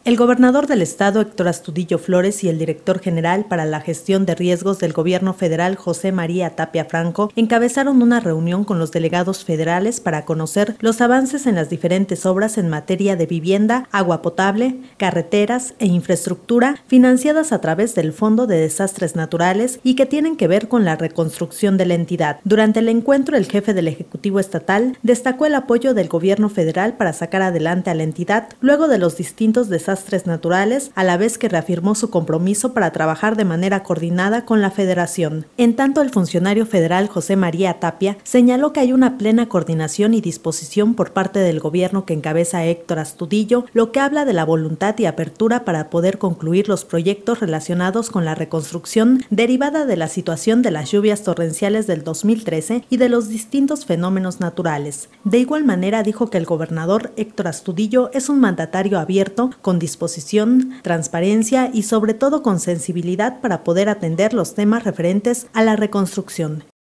El gobernador del estado, Héctor Astudillo Flores, y el director general para la gestión de riesgos del gobierno federal, José María Tapia Franco, encabezaron una reunión con los delegados federales para conocer los avances en las diferentes obras en materia de vivienda, agua potable, carreteras e infraestructura financiadas a través del Fondo de Desastres Naturales y que tienen que ver con la reconstrucción de la entidad. Durante el encuentro, el jefe del Ejecutivo Estatal destacó el apoyo del gobierno federal para sacar adelante a la entidad luego de los distintos desastres naturales, a la vez que reafirmó su compromiso para trabajar de manera coordinada con la Federación. En tanto, el funcionario federal José María Tapia señaló que hay una plena coordinación y disposición por parte del gobierno que encabeza Héctor Astudillo, lo que habla de la voluntad y apertura para poder concluir los proyectos relacionados con la reconstrucción derivada de la situación de las lluvias torrenciales del 2013 y de los distintos fenómenos naturales. De igual manera, dijo que el gobernador Héctor Astudillo es un mandatario abierto, con disposición, transparencia y sobre todo con sensibilidad para poder atender los temas referentes a la reconstrucción.